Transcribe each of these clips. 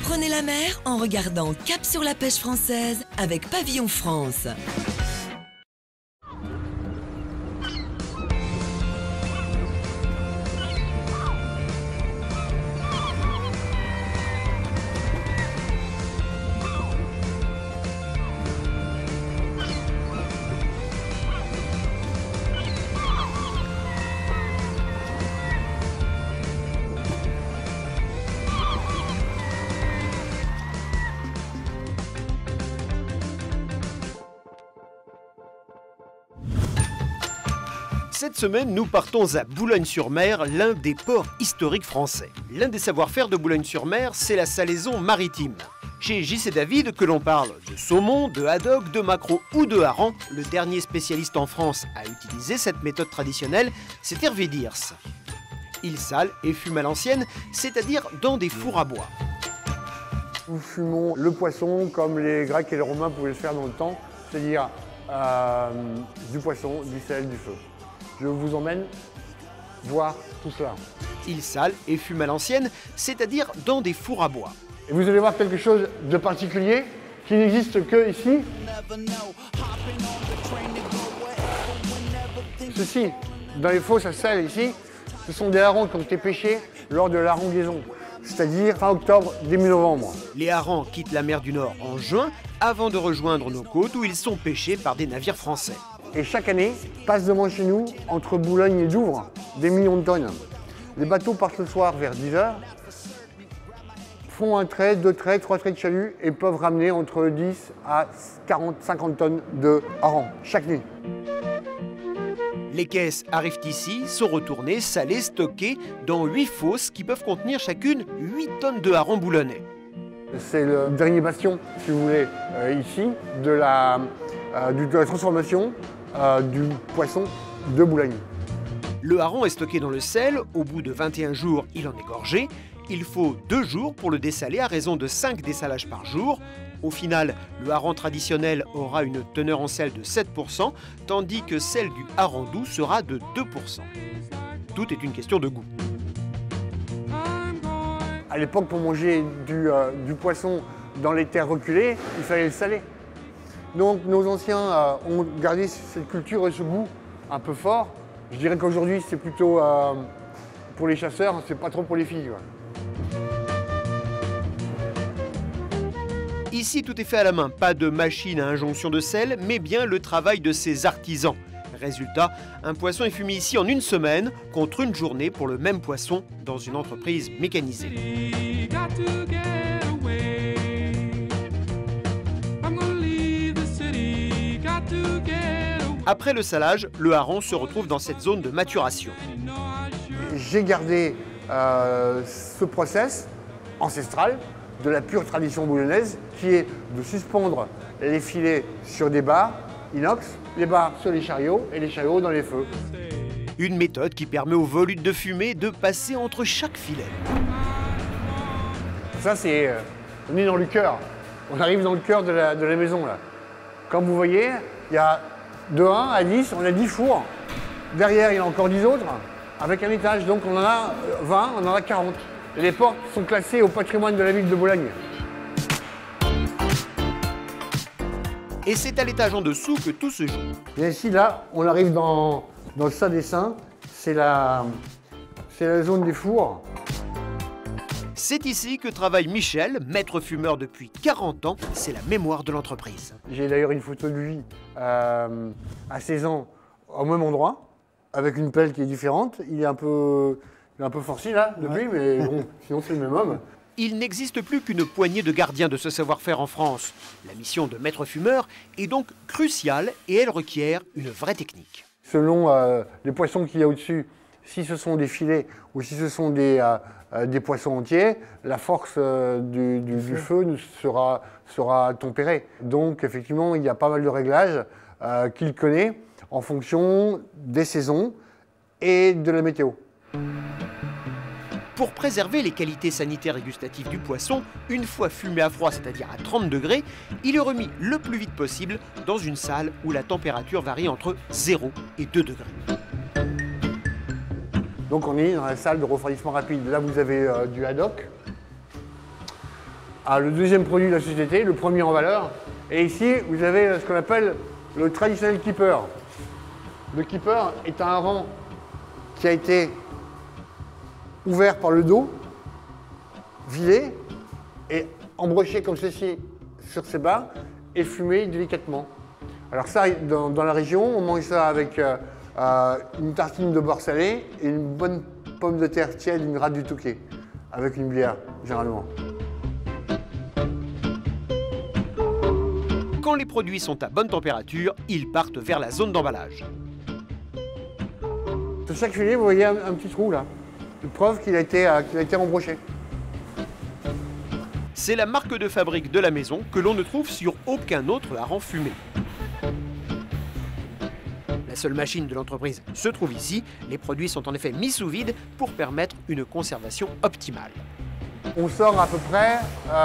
Prenez la mer en regardant Cap sur la pêche française avec Pavillon France. Cette semaine, nous partons à Boulogne-sur-Mer, l'un des ports historiques français. L'un des savoir-faire de Boulogne-sur-Mer, c'est la salaison maritime. Chez J.C. David, que l'on parle de saumon, de haddock, de maquereau ou de hareng, le dernier spécialiste en France à utiliser cette méthode traditionnelle, c'est Hervé Diers. Il sale et fume à l'ancienne, c'est-à-dire dans des fours à bois. Nous fumons le poisson comme les Grecs et les Romains pouvaient le faire dans le temps, c'est-à-dire du poisson, du sel, du feu. Je vous emmène voir tout cela. Il sale et fume à l'ancienne, c'est-à-dire dans des fours à bois. Et vous allez voir quelque chose de particulier qui n'existe que ici. Ceci, dans les fosses à sel ici, ce sont des harengs qui ont été pêchés lors de l'harengaison, c'est-à-dire fin octobre, début novembre. Les harengs quittent la mer du Nord en juin avant de rejoindre nos côtes où ils sont pêchés par des navires français. Et chaque année, passent devant chez nous, entre Boulogne et Douvres, des millions de tonnes. Les bateaux partent le soir vers 10 h, font un trait, 2 traits, 3 traits de chalut et peuvent ramener entre 10 à 40, 50 tonnes de harengs chaque nuit. Les caisses arrivent ici, sont retournées, salées, stockées dans 8 fosses qui peuvent contenir chacune 8 tonnes de harengs boulonnais. C'est le dernier bastion, si vous voulez, ici, de la transformation du poisson de Boulogne. Le hareng est stocké dans le sel, au bout de 21 jours, il en est gorgé. Il faut 2 jours pour le dessaler à raison de 5 dessalages par jour. Au final, le hareng traditionnel aura une teneur en sel de 7%, tandis que celle du hareng doux sera de 2%. Tout est une question de goût. À l'époque, pour manger du poisson dans les terres reculées, il fallait le saler. Donc nos anciens ont gardé cette culture et ce goût un peu fort. Je dirais qu'aujourd'hui, c'est plutôt pour les chasseurs, c'est pas trop pour les filles. Ici, tout est fait à la main. Pas de machine à injonction de sel, mais bien le travail de ces artisans. Résultat, un poisson est fumé ici en 1 semaine, contre 1 journée pour le même poisson dans une entreprise mécanisée. Après le salage, le hareng se retrouve dans cette zone de maturation. J'ai gardé ce process ancestral de la pure tradition boulonnaise qui est de suspendre les filets sur des barres inox, les barres sur les chariots et les chariots dans les feux. Une méthode qui permet aux volutes de fumée de passer entre chaque filet. Ça c'est... on est dans le cœur. On arrive dans le cœur de la maison là. Comme vous voyez, il y a de 1 à 10, on a 10 fours. Derrière, il y en a encore 10 autres, avec un étage. Donc on en a 20, on en a 40. Et les portes sont classées au patrimoine de la ville de Boulogne. Et c'est à l'étage en dessous que tout se joue. Et ici, là, on arrive dans le Saint des Saints. C'est la zone des fours. C'est ici que travaille Michel, maître fumeur depuis 40 ans. C'est la mémoire de l'entreprise. J'ai d'ailleurs une photo de lui à 16 ans au même endroit, avec une pelle qui est différente. Il est un peu forci là depuis, mais bon, sinon c'est le même homme. Il n'existe plus qu'une poignée de gardiens de ce savoir-faire en France. La mission de maître fumeur est donc cruciale et elle requiert une vraie technique. Selon les poissons qu'il y a au-dessus, si ce sont des filets ou si ce sont des poissons entiers, la force du feu sera tempérée. Donc effectivement, il y a pas mal de réglages qu'il connaît en fonction des saisons et de la météo. Pour préserver les qualités sanitaires et gustatives du poisson, une fois fumé à froid, c'est-à-dire à 30 degrés, il est remis le plus vite possible dans une salle où la température varie entre 0 et 2 degrés. Donc on est dans la salle de refroidissement rapide. Là vous avez du haddock. le deuxième produit de la société, le premier en valeur. Et ici, vous avez ce qu'on appelle le traditionnel keeper. Le keeper est un hareng qui a été ouvert par le dos, vidé et embroché comme ceci sur ses bas et fumé délicatement. Alors ça, dans la région, on mange ça avec une tartine de beurre salé et une bonne pomme de terre tiède, une rate du Touquet, avec une bière, généralement. Quand les produits sont à bonne température, ils partent vers la zone d'emballage. Sur chaque filet, vous voyez un petit trou là, une preuve qu'il a été embroché. C'est la marque de fabrique de la maison que l'on ne trouve sur aucun autre hareng fumé. La seule machine de l'entreprise se trouve ici. Les produits sont en effet mis sous vide pour permettre une conservation optimale. On sort à peu près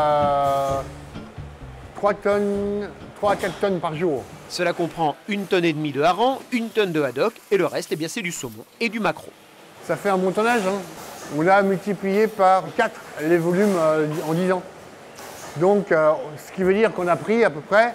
3 à 4 tonnes par jour. Cela comprend 1,5 tonne de hareng, 1 tonne de haddock et le reste, eh bien, c'est du saumon et du maquereau. Ça fait un bon tonnage. Hein. On a multiplié par 4 les volumes en 10 ans. Donc, ce qui veut dire qu'on a pris à peu près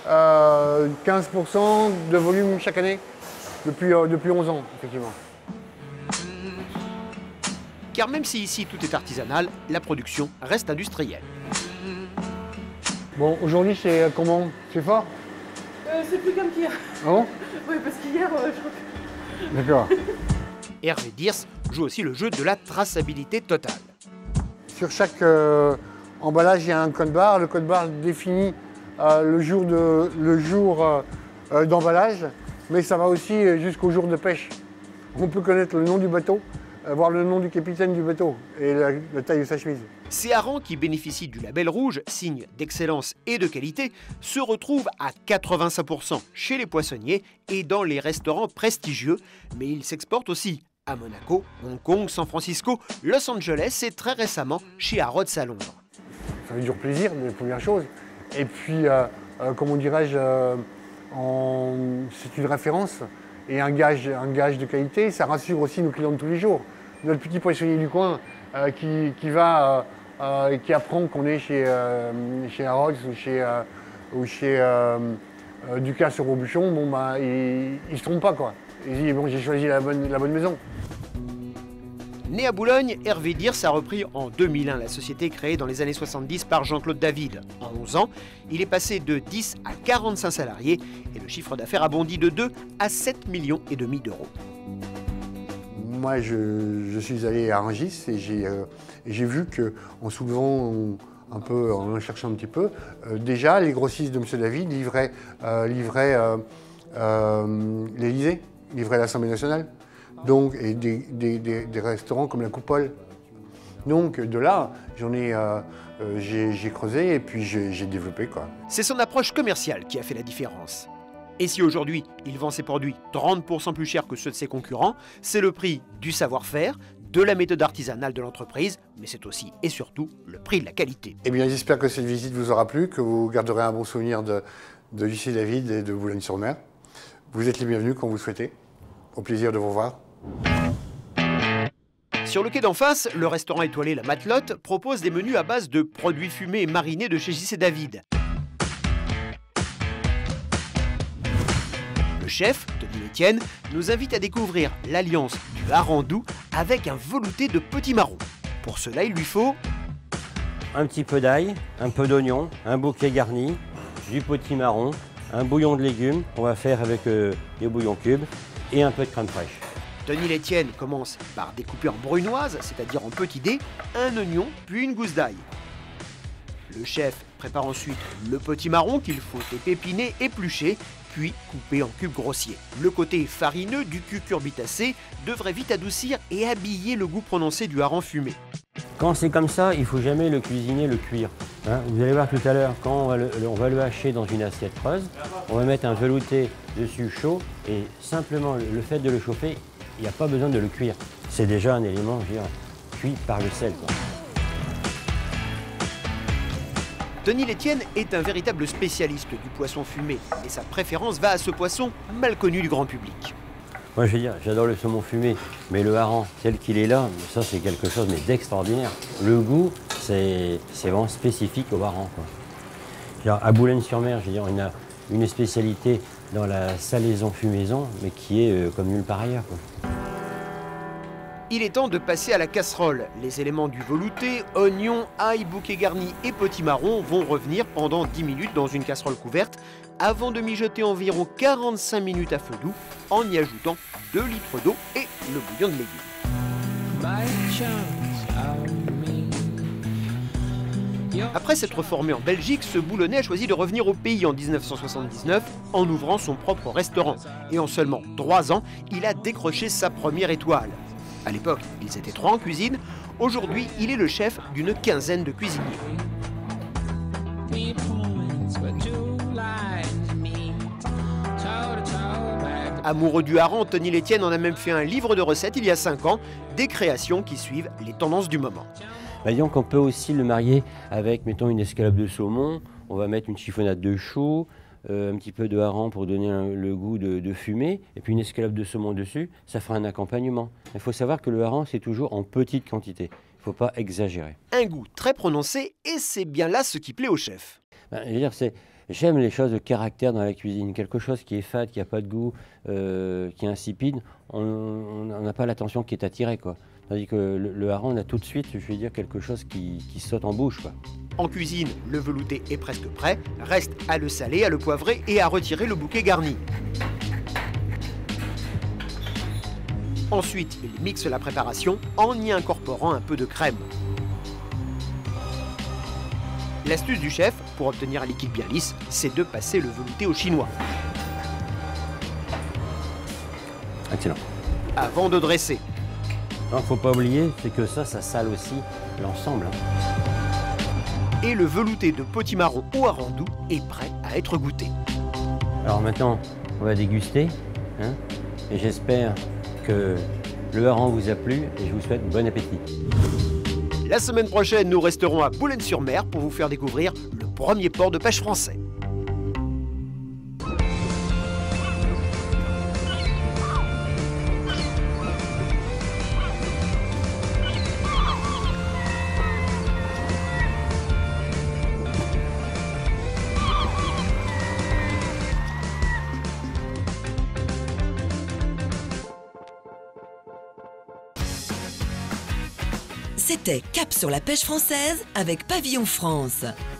15% de volume chaque année depuis 11 ans, effectivement. Car même si ici tout est artisanal, la production reste industrielle. Bon, aujourd'hui, c'est comment? C'est fort? C'est plus comme qu'hier. Ah bon? Oui, parce qu'hier, je crois que... D'accord. Hervé Diers joue aussi le jeu de la traçabilité totale. Sur chaque emballage, il y a un code barre. Le code barre définit le jour d'emballage, mais ça va aussi jusqu'au jour de pêche. On peut connaître le nom du bateau, voir le nom du capitaine du bateau et la taille de sa chemise. Ces harengs qui bénéficient du label rouge, signe d'excellence et de qualité, se retrouvent à 85% chez les poissonniers et dans les restaurants prestigieux, mais ils s'exportent aussi à Monaco, Hong Kong, San Francisco, Los Angeles et très récemment chez Harrods à Londres. Ça fait dur plaisir, mais première chose. Et puis, comment dirais-je, c'est une référence et un gage de qualité. Ça rassure aussi nos clients de tous les jours. Notre petit poissonnier du coin qui apprend qu'on est chez Harrods ou chez Ducasse sur Robuchon, bon, bah, il ne se trompe pas, quoi. Il dit, bon, j'ai choisi la bonne maison. Né à Boulogne, Hervé Diers a repris en 2001 la société créée dans les années 70 par Jean-Claude David. En 11 ans, il est passé de 10 à 45 salariés et le chiffre d'affaires a bondi de 2 à 7,5 millions d'euros. Moi, je suis allé à Rungis et j'ai vu qu'en soulevant un peu, en cherchant un petit peu, déjà les grossistes de M. David livraient l'Élysée, livraient l'Assemblée nationale. Donc, et des restaurants comme la Coupole. Donc de là, j'ai creusé et puis j'ai développé, quoi. C'est son approche commerciale qui a fait la différence. Et si aujourd'hui, il vend ses produits 30% plus cher que ceux de ses concurrents, c'est le prix du savoir-faire, de la méthode artisanale de l'entreprise, mais c'est aussi et surtout le prix de la qualité. Eh bien, j'espère que cette visite vous aura plu, que vous garderez un bon souvenir de JC David et de Boulogne-sur-Mer. Vous êtes les bienvenus quand vous souhaitez. Au plaisir de vous revoir. Sur le quai d'en face, le restaurant étoilé La Matelote propose des menus à base de produits fumés et marinés de chez JC David. Le chef, Tony Etienne, nous invite à découvrir l'alliance du hareng doux avec un velouté de petits marrons. Pour cela, il lui faut un petit peu d'ail, un peu d'oignon, un bouquet garni, du potimarron, un bouillon de légumes qu'on va faire avec des bouillons cubes et un peu de crème fraîche. Tony Letienne commence par découper en brunoise, c'est-à-dire en petits dés, un oignon puis une gousse d'ail. Le chef prépare ensuite le potimarron qu'il faut épiner, éplucher, puis couper en cubes grossiers. Le côté farineux du cucurbitacé devrait vite adoucir et habiller le goût prononcé du hareng fumé. Quand c'est comme ça, il ne faut jamais le cuisiner, le cuire. Hein, vous allez voir tout à l'heure, quand on va le hacher dans une assiette creuse, on va mettre un velouté dessus chaud et simplement le fait de le chauffer, il n'y a pas besoin de le cuire. C'est déjà un élément, je veux dire, cuit par le sel, quoi. Tony Letienne est un véritable spécialiste du poisson fumé, et sa préférence va à ce poisson mal connu du grand public. Moi, je veux dire, j'adore le saumon fumé, mais le hareng, tel qu'il est là, ça c'est quelque chose d'extraordinaire. Le goût, c'est vraiment spécifique au Haran, quoi. Genre, à Boulogne-sur-Mer, je veux dire, on a une spécialité dans la salaison-fumaison, mais qui est comme nulle part ailleurs, quoi. Il est temps de passer à la casserole. Les éléments du velouté, oignons, ail, bouquet garni et potimarron vont revenir pendant 10 minutes dans une casserole couverte avant de mijoter environ 45 minutes à feu doux en y ajoutant 2 litres d'eau et le bouillon de légumes. Après s'être formé en Belgique, ce Boulonnais a choisi de revenir au pays en 1979 en ouvrant son propre restaurant. Et en seulement 3 ans, il a décroché sa première étoile. À l'époque, ils étaient 3 en cuisine. Aujourd'hui, il est le chef d'une quinzaine de cuisiniers. Amoureux du hareng, Tony Lestienne en a même fait un livre de recettes il y a 5 ans, des créations qui suivent les tendances du moment. Bah, disons qu'on peut aussi le marier avec, mettons, une escalope de saumon. On va mettre une chiffonnade de choux, un petit peu de hareng pour donner le goût de fumée, et puis une escalope de saumon dessus, ça fera un accompagnement. Il faut savoir que le hareng, c'est toujours en petite quantité. Il ne faut pas exagérer. Un goût très prononcé, et c'est bien là ce qui plaît au chef. Ben, je veux dire, j'aime les choses de caractère dans la cuisine. Quelque chose qui est fade, qui n'a pas de goût, qui est insipide, on n'a pas l'attention qui est attirée, quoi. Tandis que le hareng, on a tout de suite, je vais dire, quelque chose qui saute en bouche, quoi. En cuisine, le velouté est presque prêt. Reste à le saler, à le poivrer et à retirer le bouquet garni. Ensuite, il mixe la préparation en y incorporant un peu de crème. L'astuce du chef, pour obtenir un liquide bien lisse, c'est de passer le velouté au chinois. Excellent. Avant de dresser. Il ne faut pas oublier, c'est que ça sale aussi l'ensemble, hein. Et le velouté de potimarron au hareng doux est prêt à être goûté. Alors maintenant, on va déguster, hein, et j'espère que le hareng vous a plu et je vous souhaite bon appétit. La semaine prochaine, nous resterons à Boulogne-sur-Mer pour vous faire découvrir le premier port de pêche français. C'était Cap sur la pêche française avec Pavillon France.